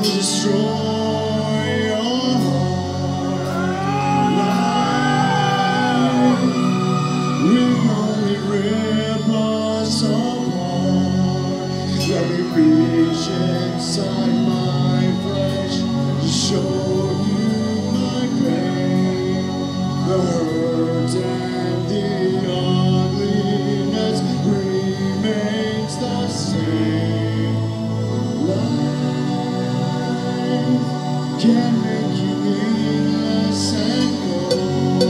destroy your life. Will only rip us apart. Let me reach inside my flesh to show you my pain, the hurt and the ugliness remains the same. Life can make you meaningless and cold.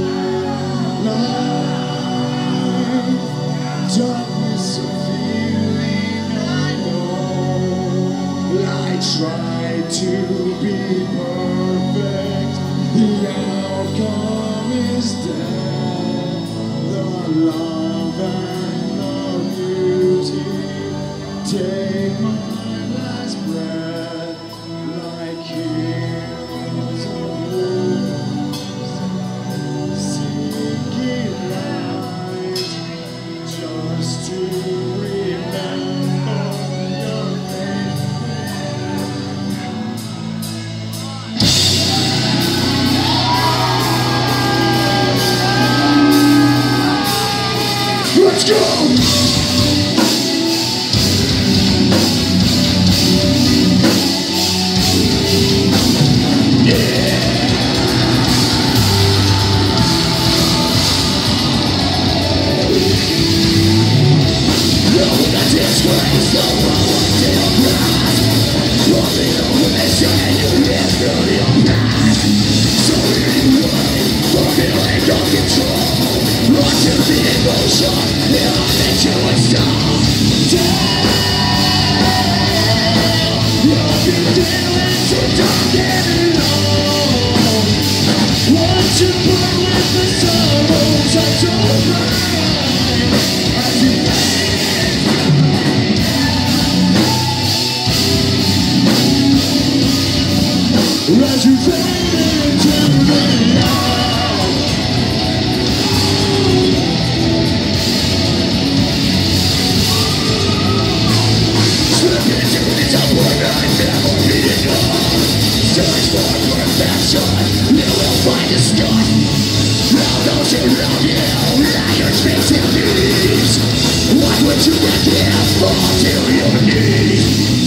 Life, darkness of feeling I know. I try to be perfect, the outcome is death. The love and the beauty take my last breath like hills of wood, sinking light just to remember your face. Let's go! As you fade into the night, slip into this upward and never needed love. Search for perfection, you will find a sky. Now those who love you, liars face their needs. What would you give for till your knees?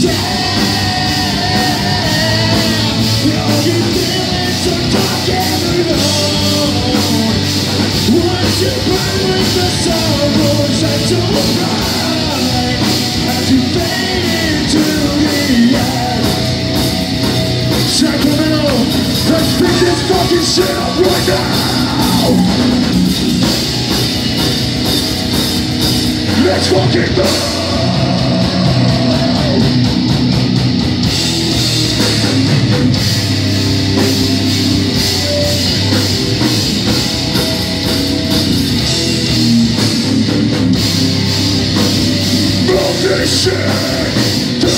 Once you burn with the sorrows that don't ride, as you fade into the air. Sacramento, let's pick this fucking shit up right now. Let's fucking go. This shit, turn into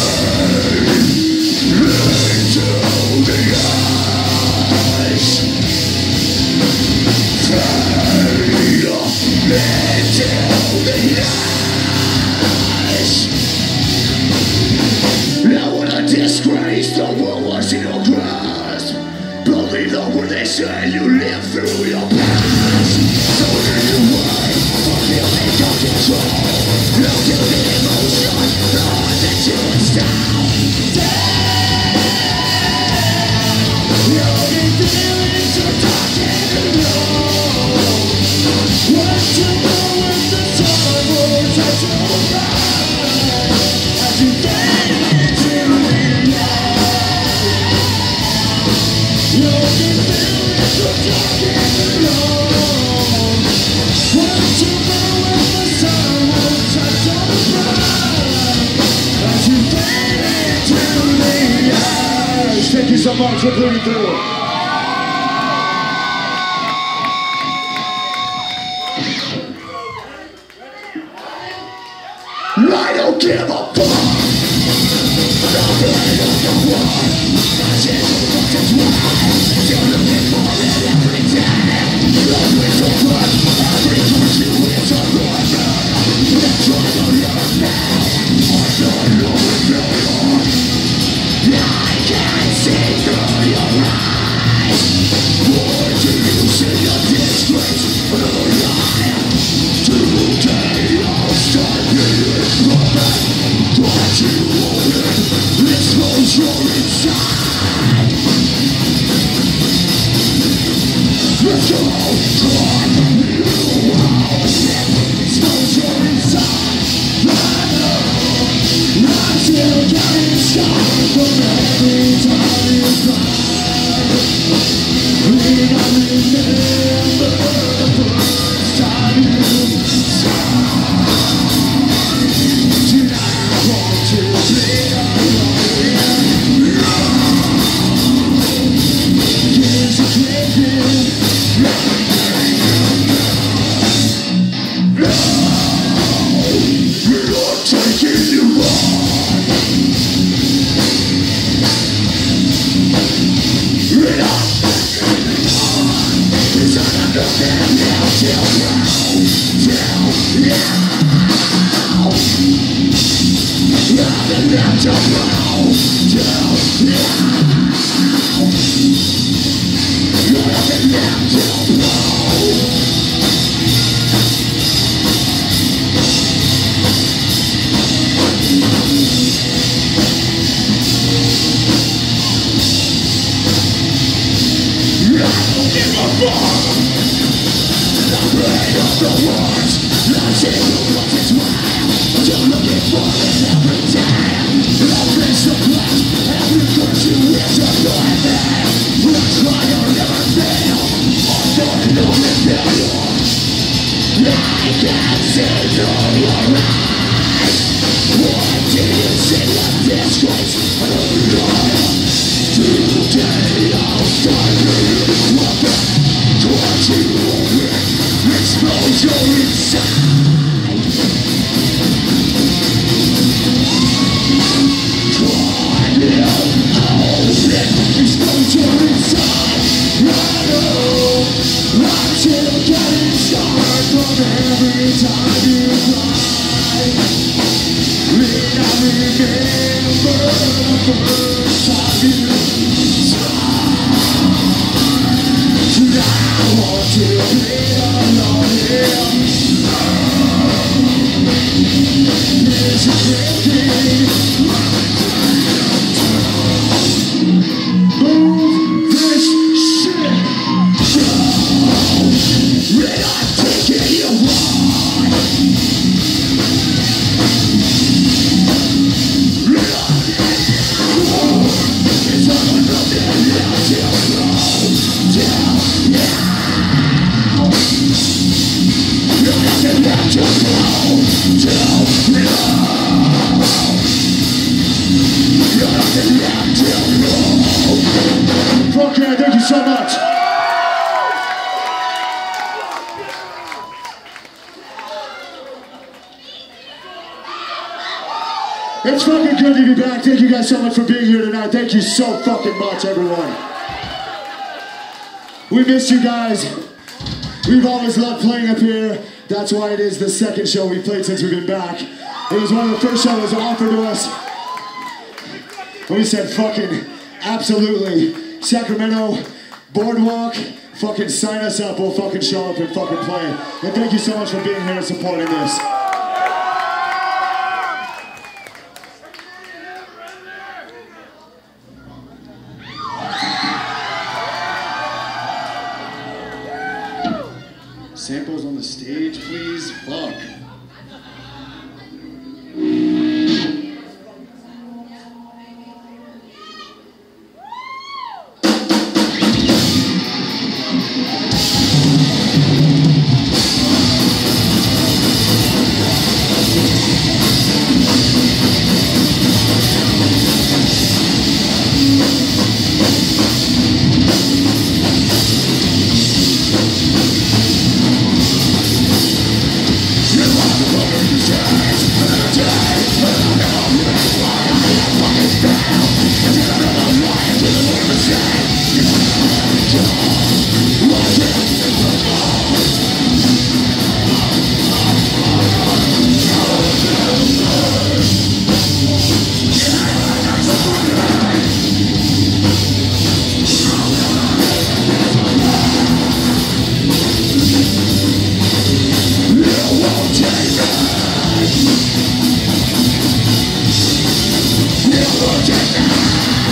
the ice. Fade into the ice. Now when I disgrace, the world was in your grasp. Believe the word they say, you live through your past. So in your way, for feeling of control. No to the emotion, the heart that you install. You'll be feeling so dark and alone. What to go with the sorrows that you ride, as you fade into the light. You'll be feeling so dark and alone. What to go with the sorrows that you ride, as you fade into the eyes. Thank you so much for putting through. I don't give a fuck. The pain of the war, my shit is fucking wild. You're looking for it every day. Love is so good, every touch you is a nightmare. Let's try to learn now. I don't know if you're It's fucking good to be back. Thank you guys so much for being here tonight. Thank you so fucking much, everyone. We missed you guys. We've always loved playing up here. That's why it is the second show we've played since we've been back. It was one of the first shows offered to us. And we said, fucking, absolutely. Sacramento, Boardwalk, fucking sign us up. We'll fucking show up and fucking play. And thank you so much for being here and supporting this. Samples on the stage, please. Fuck. Take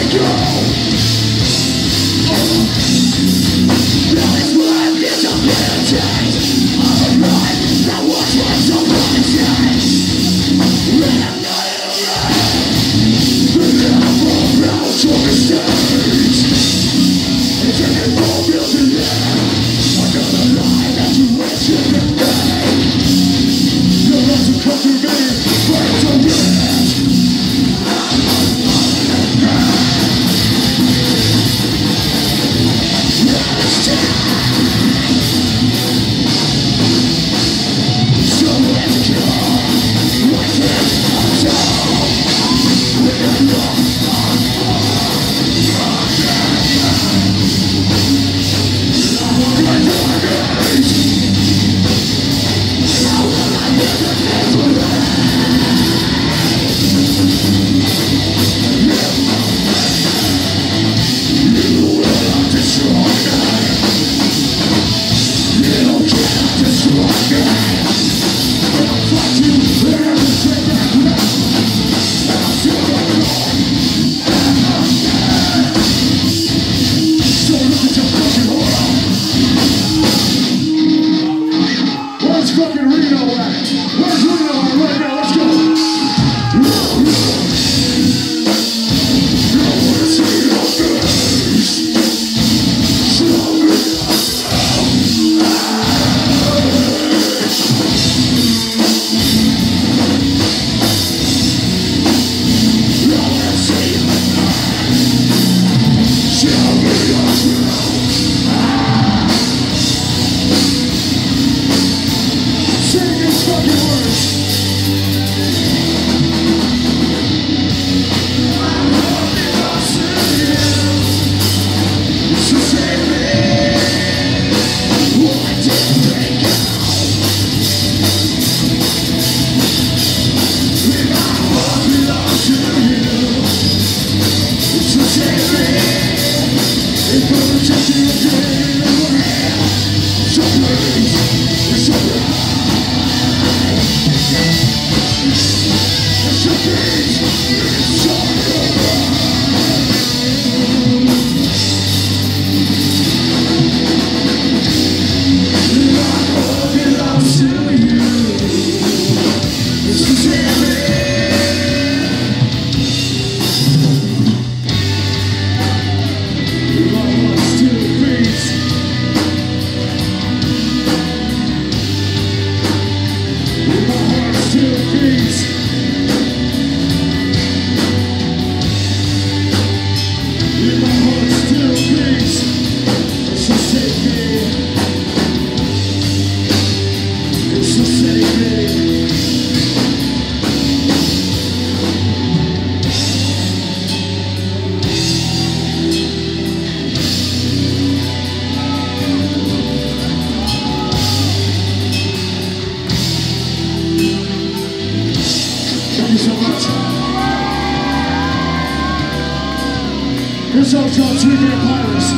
This song's called Three Vampires.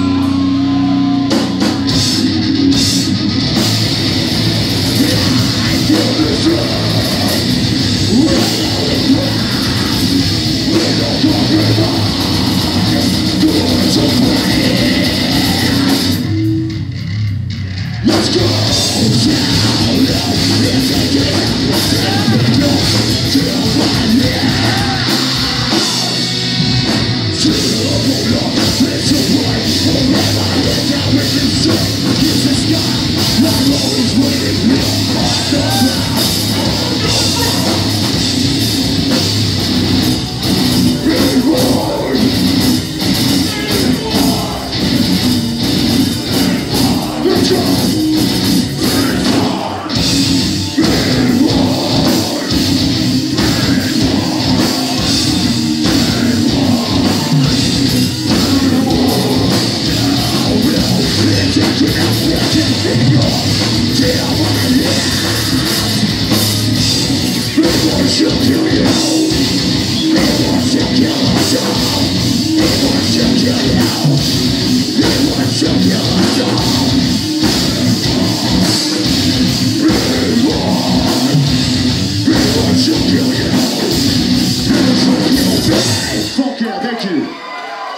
Let's go! Fuck yeah, thank you.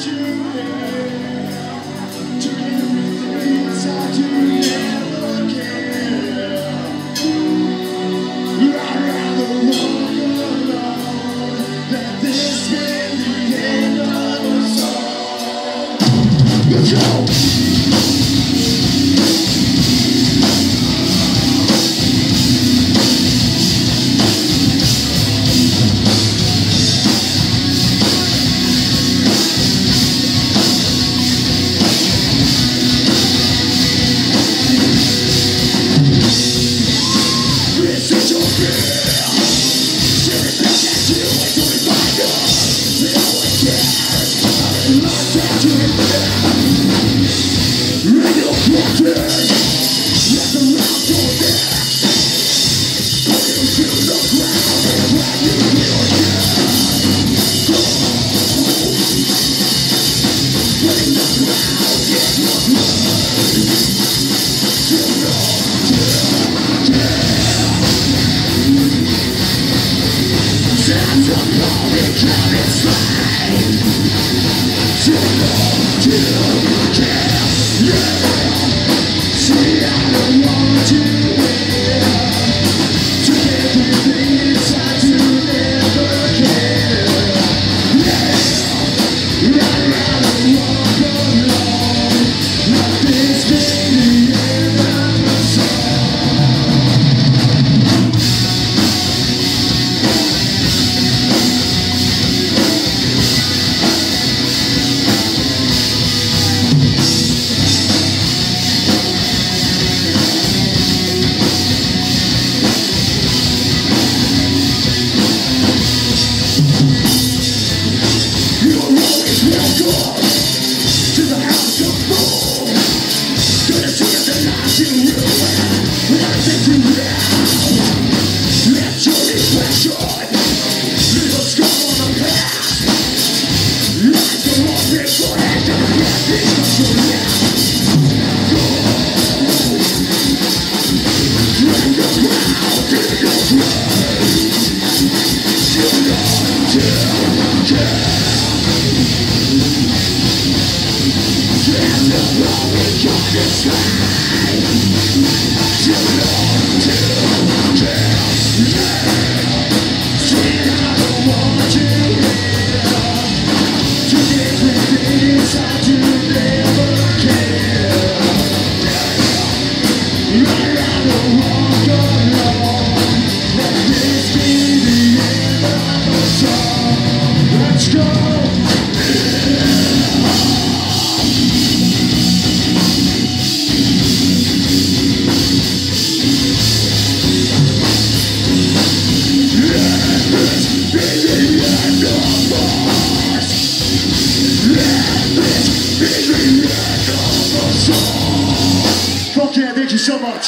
So much.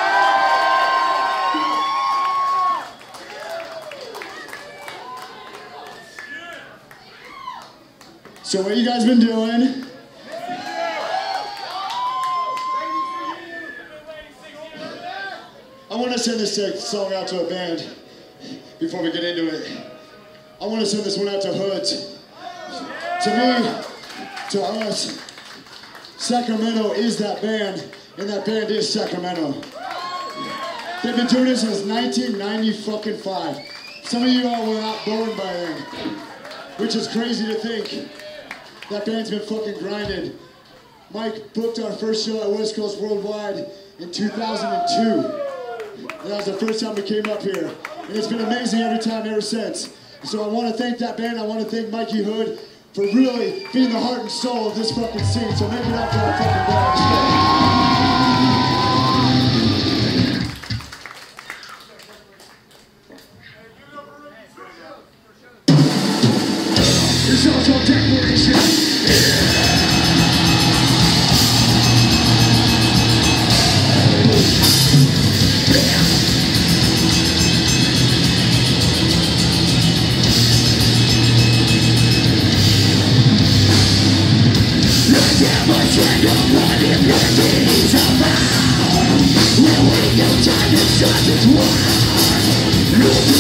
So what you guys been doing? I want to send this song out to a band before we get into it. I want to send this one out to Hoods. To me, to us, Sacramento is that band. And that band is Sacramento. They've been doing this since 1995. Some of you all were not born by then, which is crazy to think. That band's been fucking grinding. Mike booked our first show at West Coast Worldwide in 2002. And that was the first time we came up here. And it's been amazing every time ever since. So I want to thank that band. I want to thank Mikey Hood for really being the heart and soul of this fucking scene. So make it up for our fucking band. It's also declaration.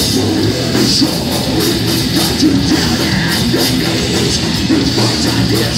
Yeah.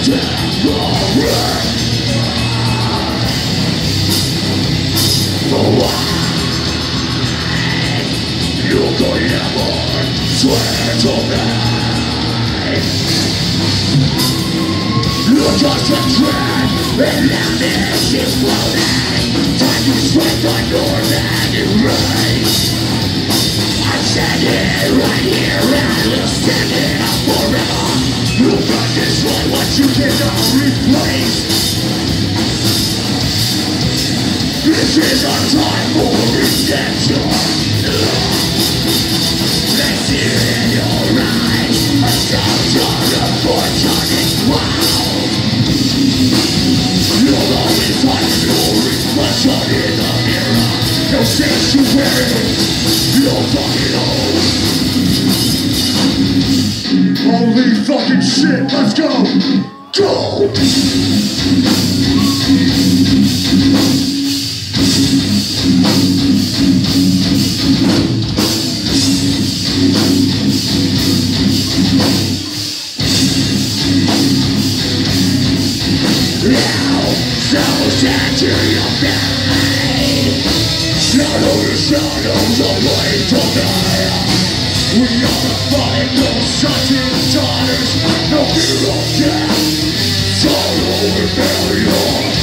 You're just a dread, and now this is floating. Time to strength on your memories. I'm standing right here and will stand here forever. You can destroy what you cannot replace. This is our time for redemption. Let's see it in your eyes. A sound of fortune. Wow. You'll always find your reflection in the mirror. No sanctuary, no fucking home. Holy fucking shit, let's go! Go! Stand your pain. Shadows of light tonight. We are the final sons and daughters. No fear of death. Sorrow and failure.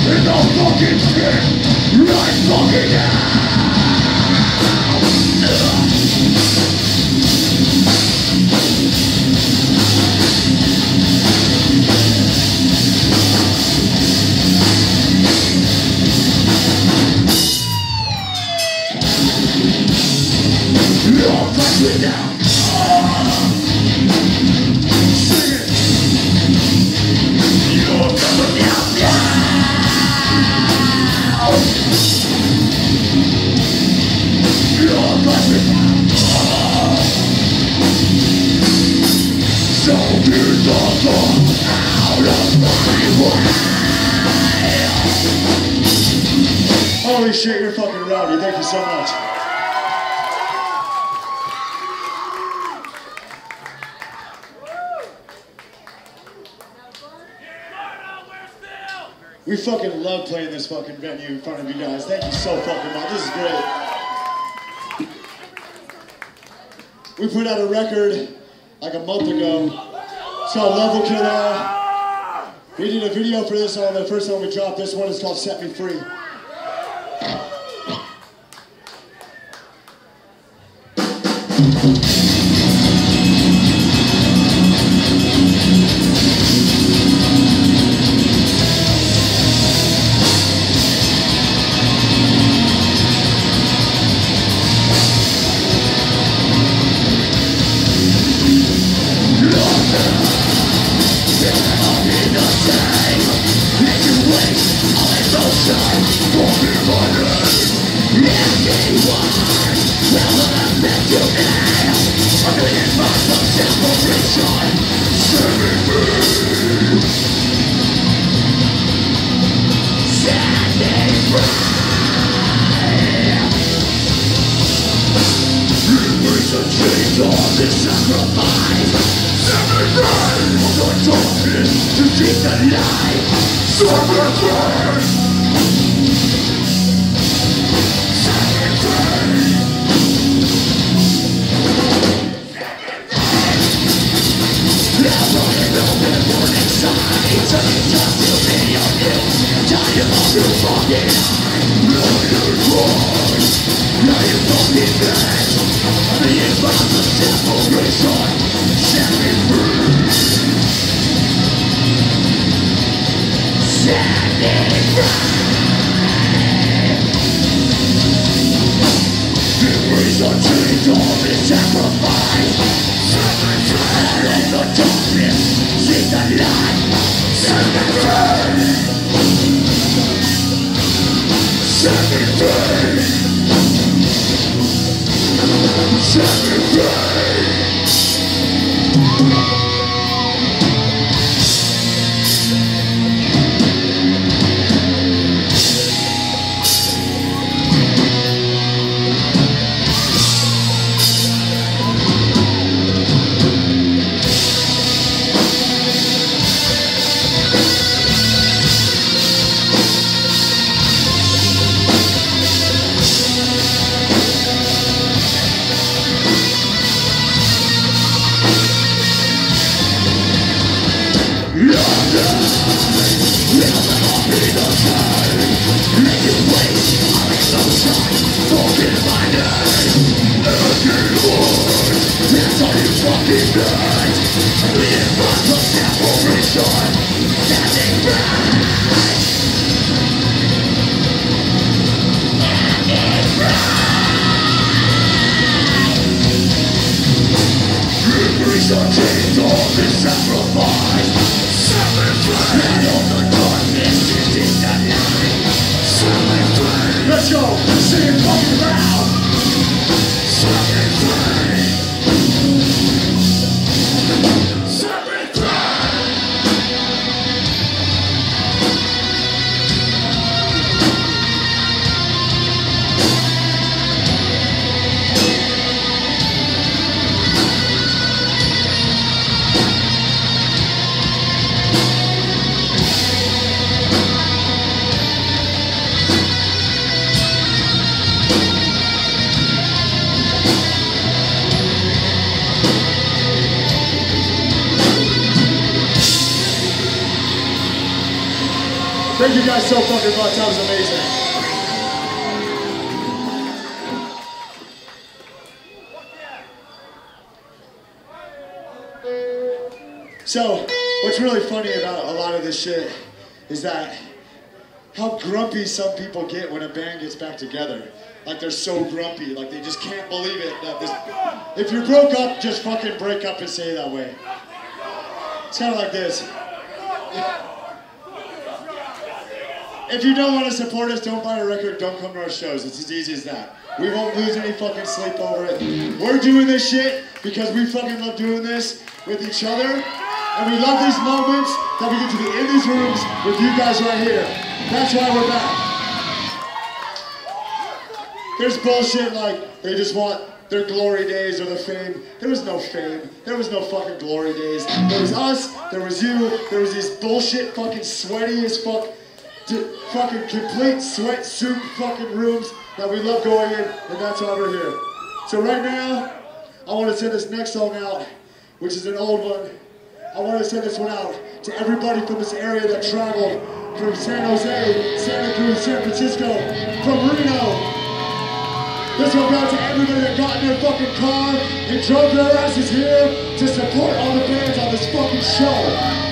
in the fucking skin, right fucking now. You're fucking now. Sing it. You're coming down now. You're fucking now. So beautiful out of my way. Holy shit, you're fucking rowdy. Thank you so much. We fucking love playing this fucking venue in front of you guys. Thank you so fucking much. This is great. We put out a record like a month ago. It's called Level Killer. We did a video for this on the first time we dropped. This one is called Set Me Free. Let's go! Sing it fucking loud! Thank you guys so fucking much. That was amazing. So, what's really funny about a lot of this shit is that how grumpy some people get when a band gets back together. Like they're so grumpy, like they just can't believe it. That this, if you broke up, just fucking break up and say it that way. It's kind of like this. If you don't want to support us, don't buy a record, don't come to our shows. It's as easy as that. We won't lose any fucking sleep over it. We're doing this shit because we fucking love doing this with each other. And we love these moments that we get to be in these rooms with you guys right here. That's why we're back. There's bullshit like they just want their glory days or the fame. There was no fame. There was no fucking glory days. There was us, there was you, there was these bullshit fucking sweaty as fuck, fucking complete sweatsuit fucking rooms that we love going in, and that's why we're here. So right now, I want to send this next song out, which is an old one. I want to send this one out to everybody from this area that traveled from San Jose, Santa Cruz, San Francisco, from Reno. This one goes to everybody that got in their fucking car and drove their asses here to support all the bands on this fucking show.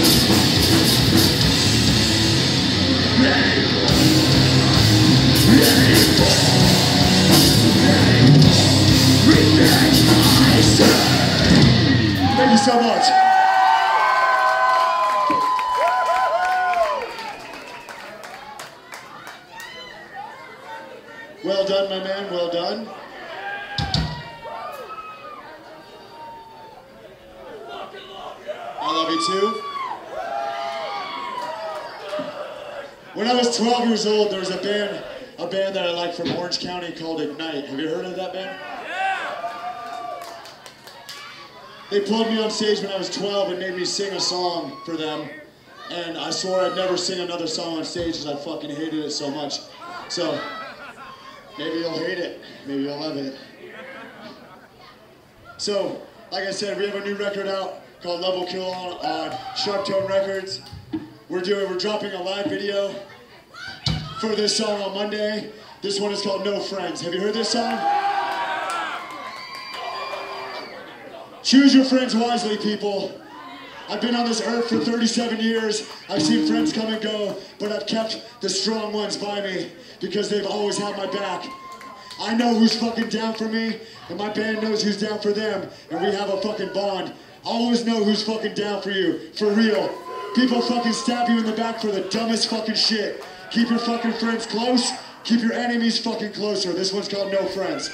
Yeah. Thank you so much. Well done, my man, well done. I love you too. When I was 12 years old, there was a band that I liked from Orange County called Ignite. Have you heard of that band? They pulled me on stage when I was 12 and made me sing a song for them. And I swore I'd never sing another song on stage because I fucking hated it so much. So, maybe you'll hate it, maybe you'll love it. So, like I said, we have a new record out called Level Kill on Sharp Tone Records. We're dropping a live video for this song on Monday. This one is called No Friends. Have you heard this song? Choose your friends wisely, people. I've been on this earth for 37 years. I've seen friends come and go, but I've kept the strong ones by me because they've always had my back. I know who's fucking down for me, and my band knows who's down for them, and we have a fucking bond. Always know who's fucking down for you, for real. People fucking stab you in the back for the dumbest fucking shit. Keep your fucking friends close, keep your enemies fucking closer. This one's called No Friends.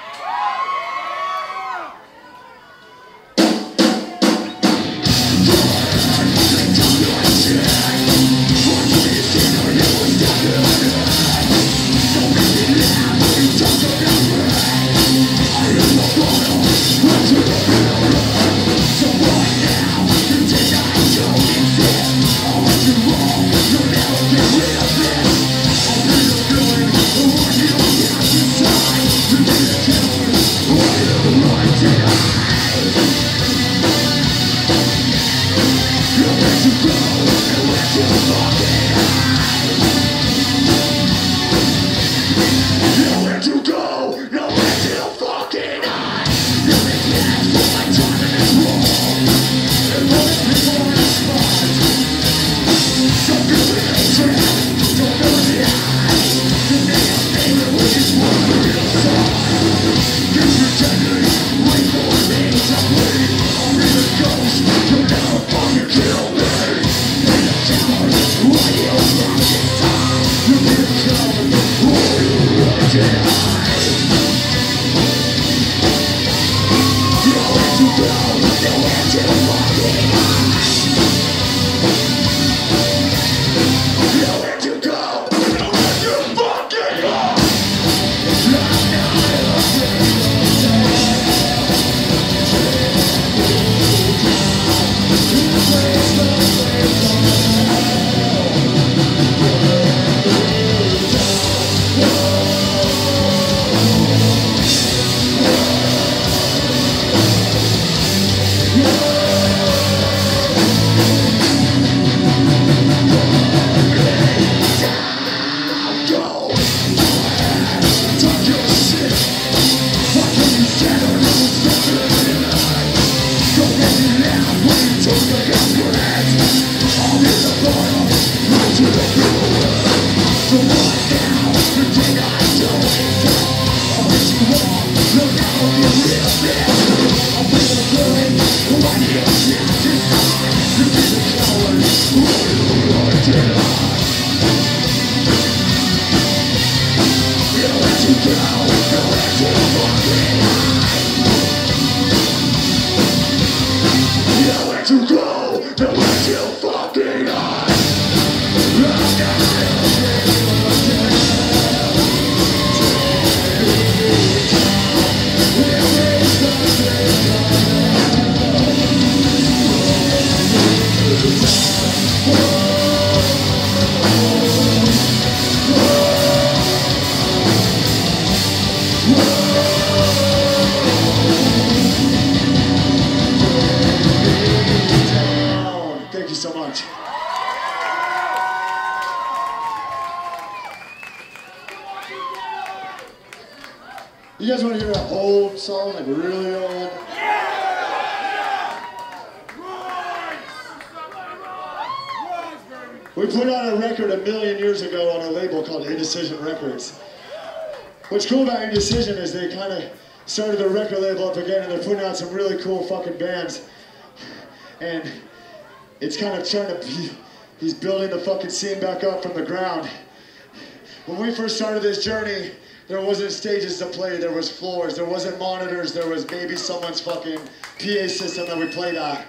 You guys want to hear an old song, like really old? We put out a record 1 million years ago on a label called Indecision Records. What's cool about Indecision is they started their record label up again, and they're putting out some really cool fucking bands. And it's kind of trying to he's building the fucking scene back up from the ground. When we first started this journey, there wasn't stages to play, there was floors, there wasn't monitors, there was maybe someone's fucking PA system that we played at.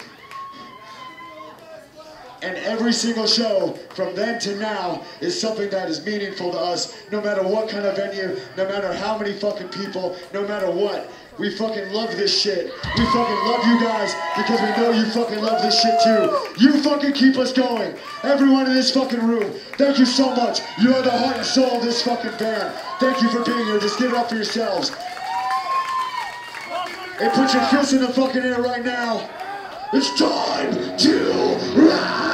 And every single show from then to now is something that is meaningful to us, no matter what kind of venue, no matter how many fucking people, no matter what. We fucking love this shit. We fucking love you guys because we know you fucking love this shit too. You fucking keep us going. Everyone in this fucking room, thank you so much. You are the heart and soul of this fucking band. Thank you for being here. Just give it up for yourselves. And put your fists in the fucking air right now. It's time to ride.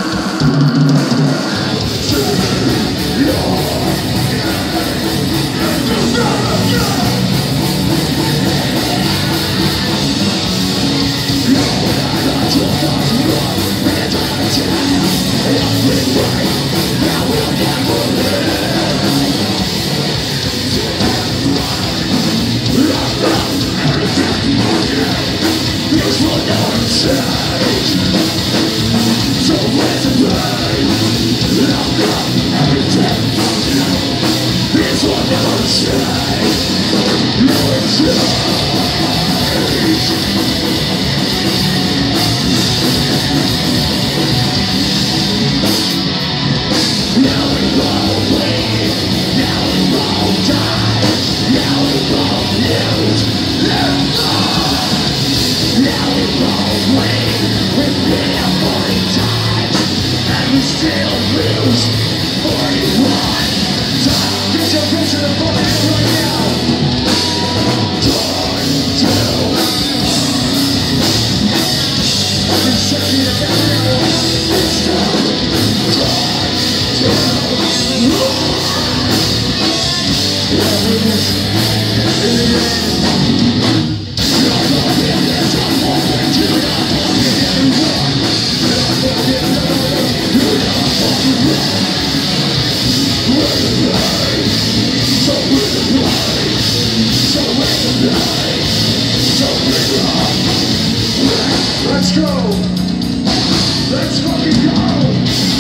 Let's go! Let's fucking go!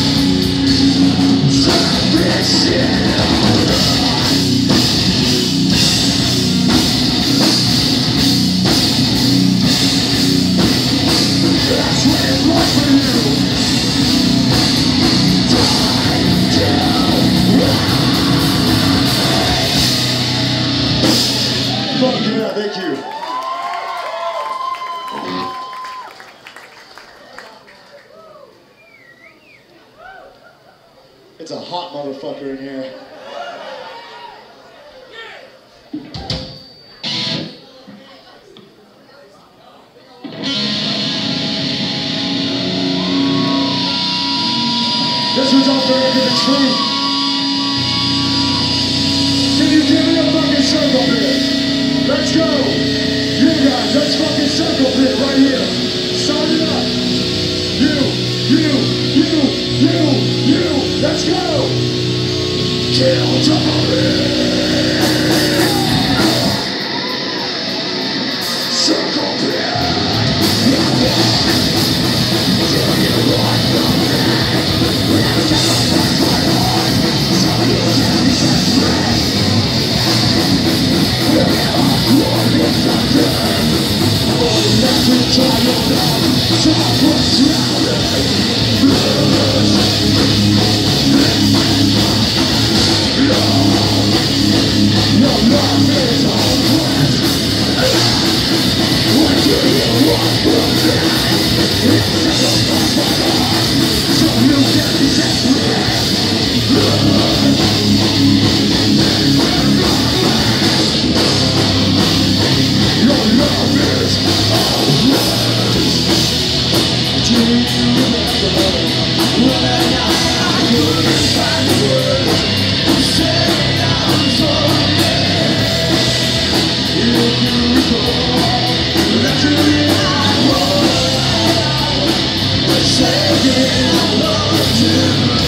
Turn this shit on! That's what it's like for you! Time to ride! Fuck yeah, thank you. It's a hot motherfucker in here. This one's off the end of the tree. Can you give me a fucking circle pit? Let's go. You guys, let's fucking circle pit right here. Start it up. You. Let's go! Kill Circle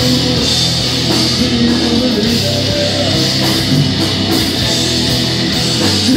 to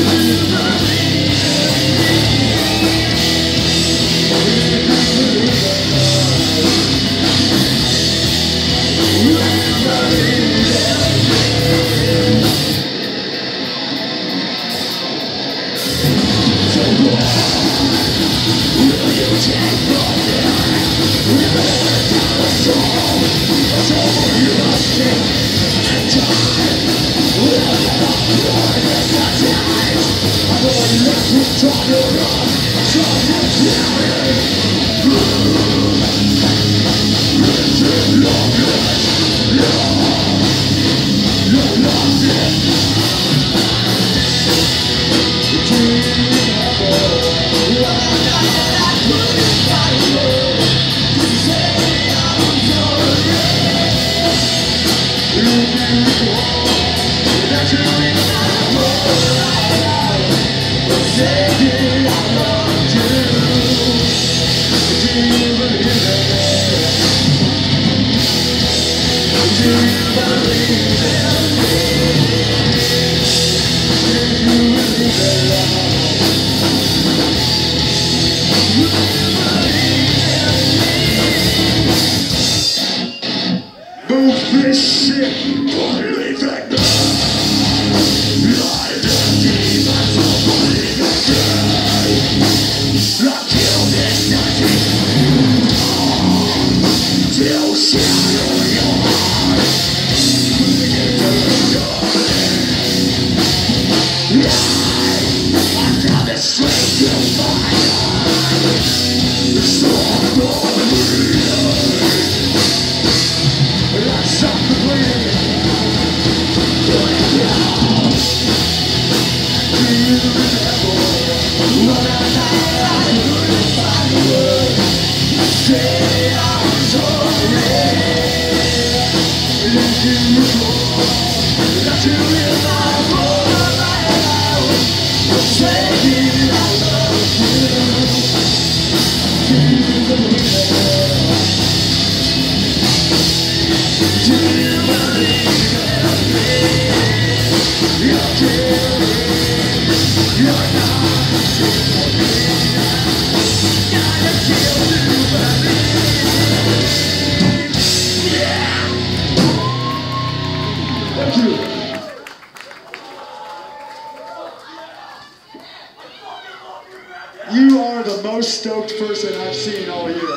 You are the most stoked person I've seen all year.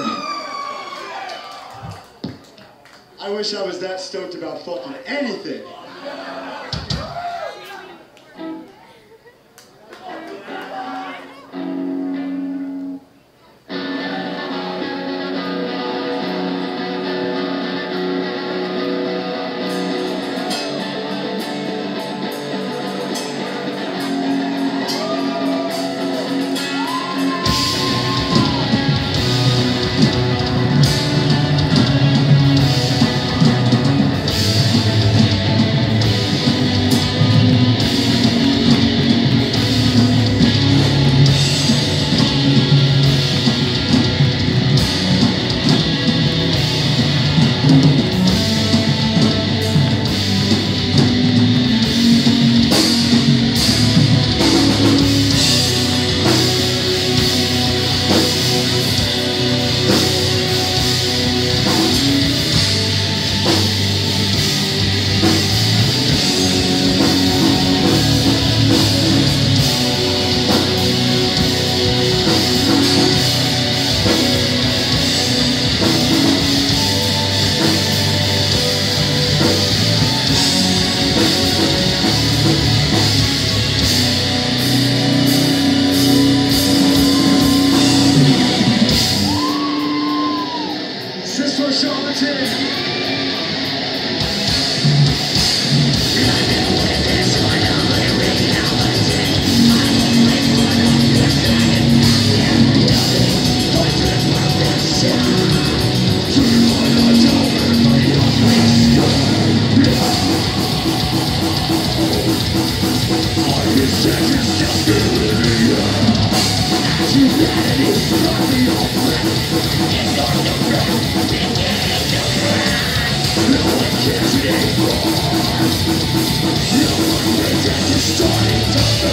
I wish I was that stoked about fucking anything. Starting to burn.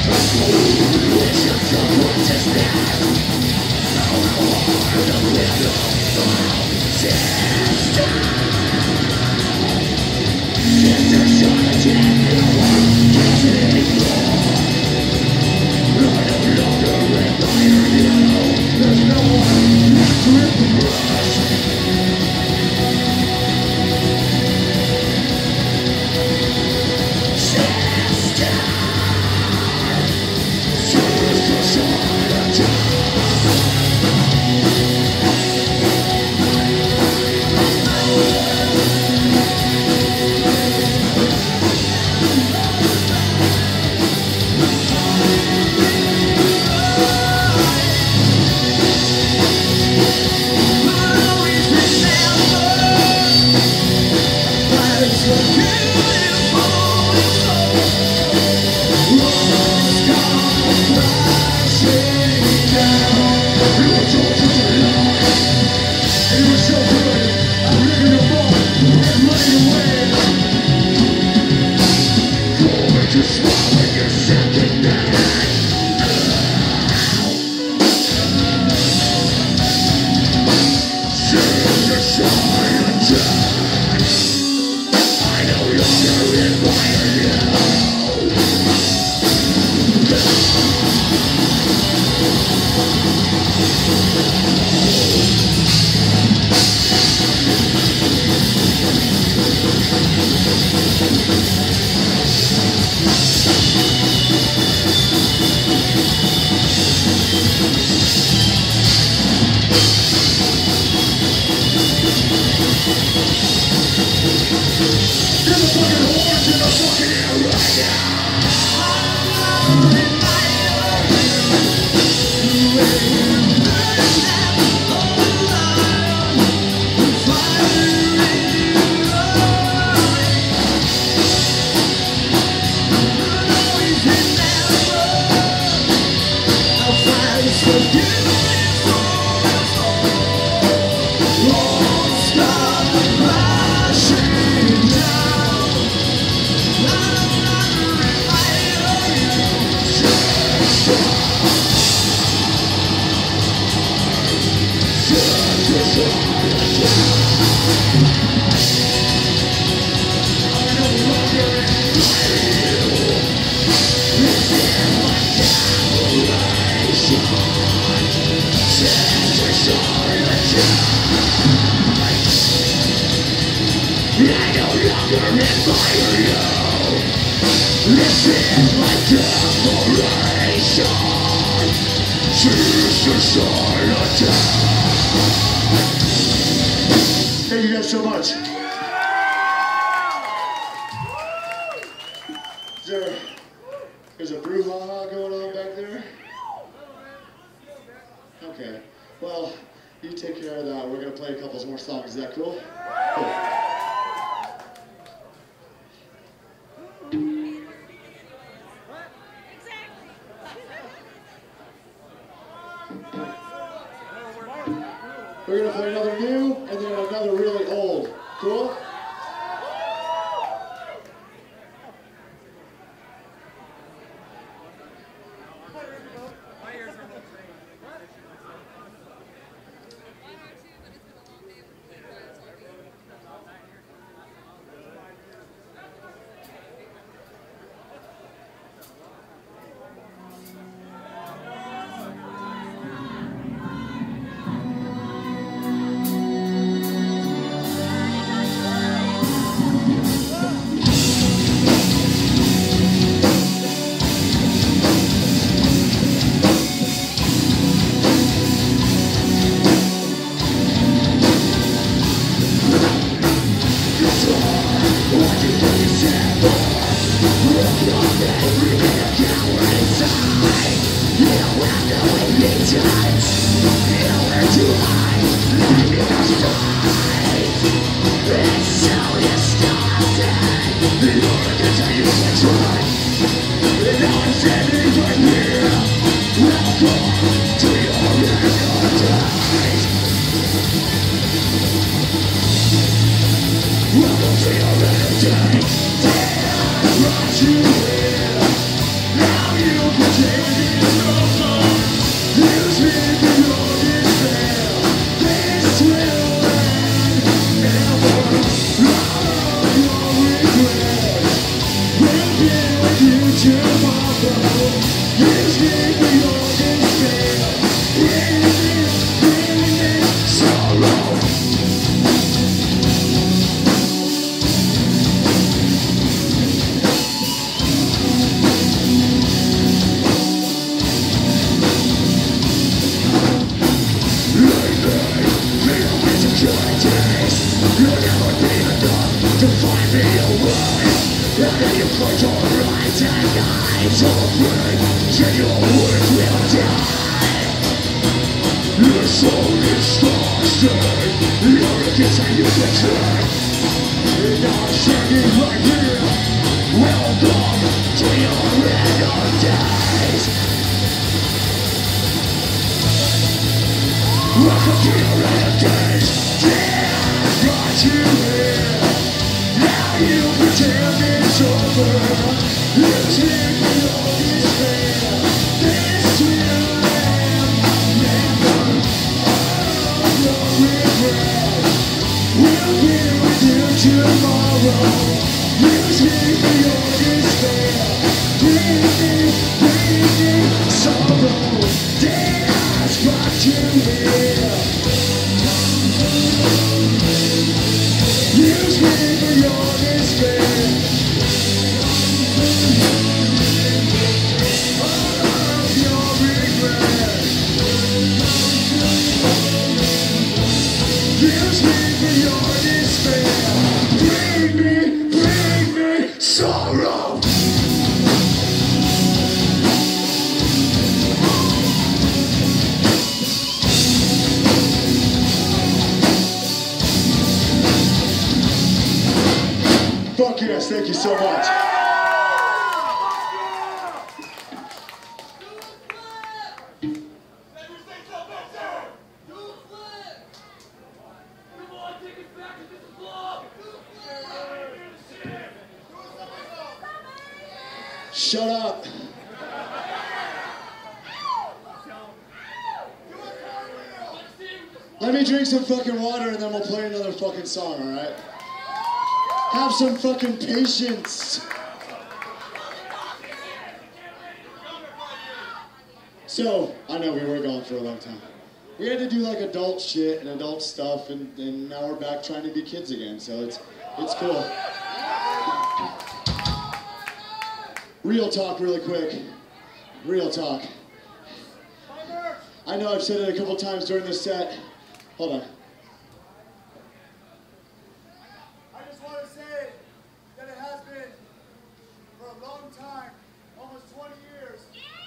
Thank you guys so much. There's a brouhaha going on back there? Okay. Well, you take care of that. We're going to play a couple more songs. Is that cool? Cool. We're going to play another new and then another really old. Cool? You Fuck yes, thank you so much. Shut up. Let me drink some fucking water and then we'll play another fucking song, alright? Have some fucking patience. So, I know we were gone for a long time. We had to do like adult shit and adult stuff and now we're back trying to be kids again, so it's cool. Real talk really quick. Real talk. I know I've said it a couple times during this set. Hold on. I just want to say that it has been for a long time, almost 20 years.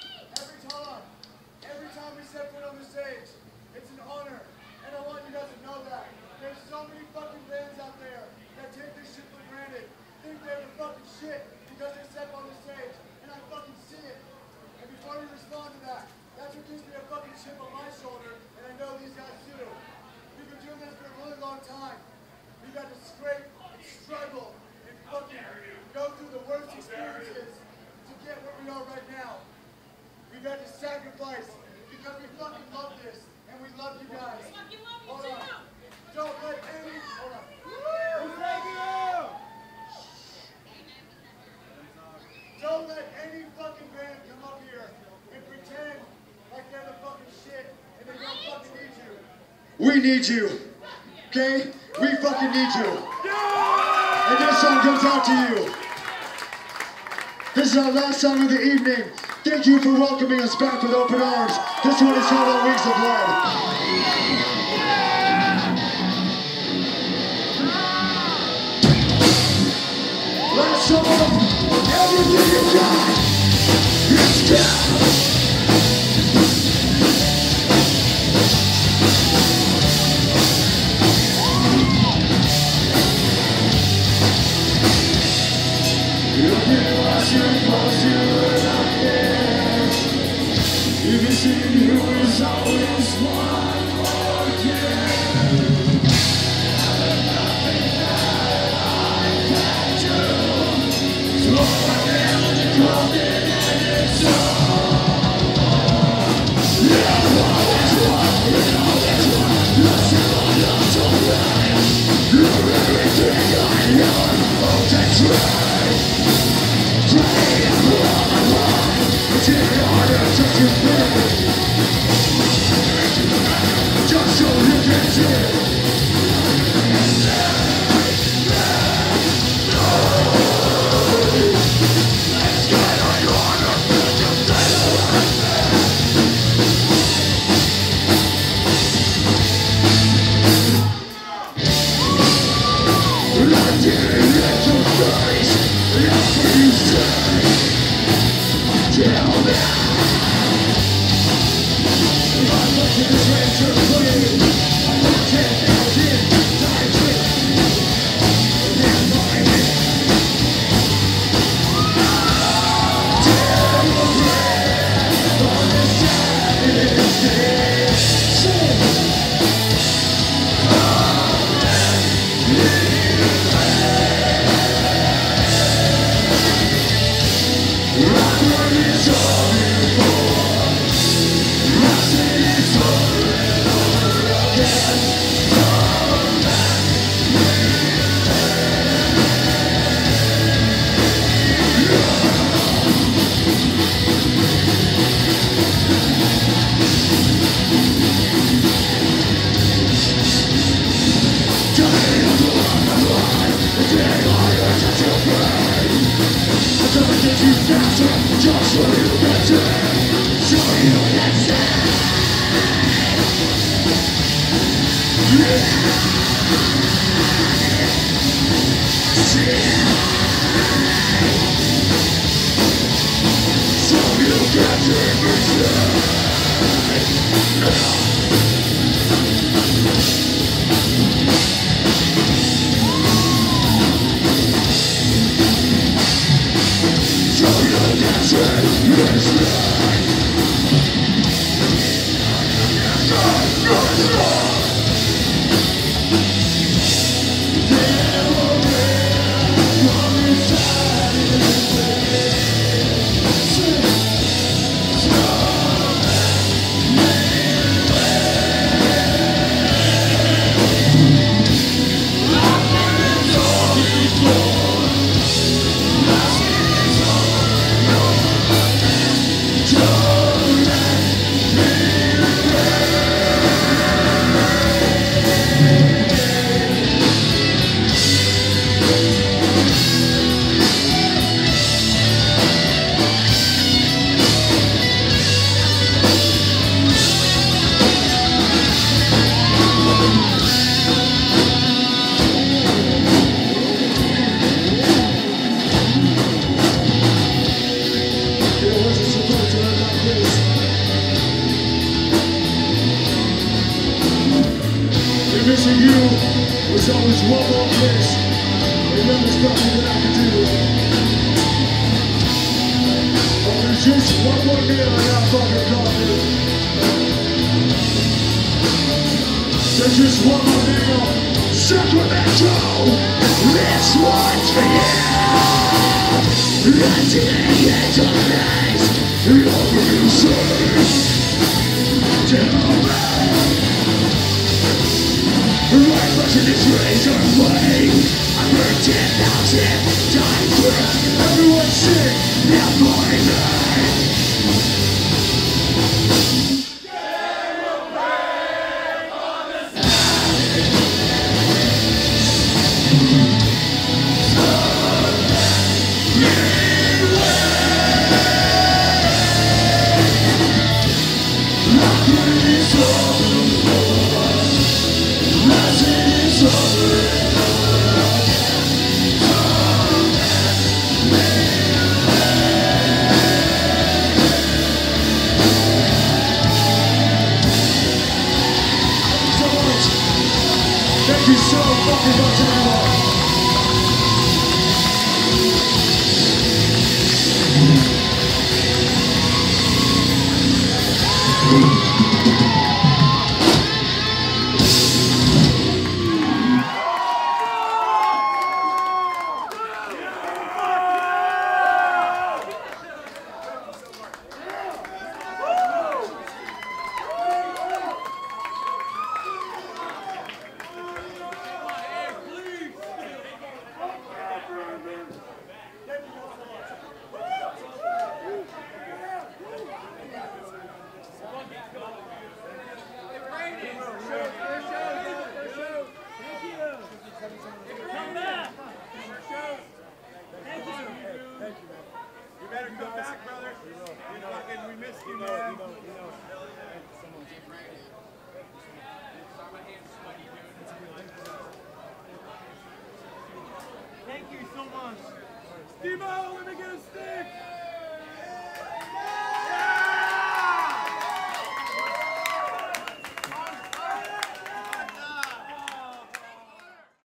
Every time we step foot on the stage, it's an honor. And I want you guys to know that. There's so many fucking bands out there that take this shit for granted. Think they're the fucking shit because they step on the stage. And I fucking see it. And before you respond to that, that's what gives me a fucking chip on my shoulder. And I know these guys do. We've been doing this for a really long time. We've had to scrape and struggle and fucking go through the worst experiences to get where we are right now. We've had to sacrifice because we fucking love this and we love you guys. Hold on. Don't let any. Hold on. Don't let any fucking band come up here and pretend like they're the fucking shit and they don't fucking need you. We need you. Okay? We fucking need you. And this song goes out to you. This is our last song of the evening. Thank you for welcoming us back with open arms. This one is called On Wings of Blood. Last song. Everything you got is down. It's Just so you can see. Missing you was always one more place, and then there's nothing that I can do. Oh, there's just one more meal I got fucking coffee. There's just one more meal. Sacramento, this one's for you. Until it's a place, over you say, tell me. Right pushing this razor blade, I burned 10,000 times through. Everyone's sick, now find me. They will pay for this Thank you so fucking much, everyone. Demo!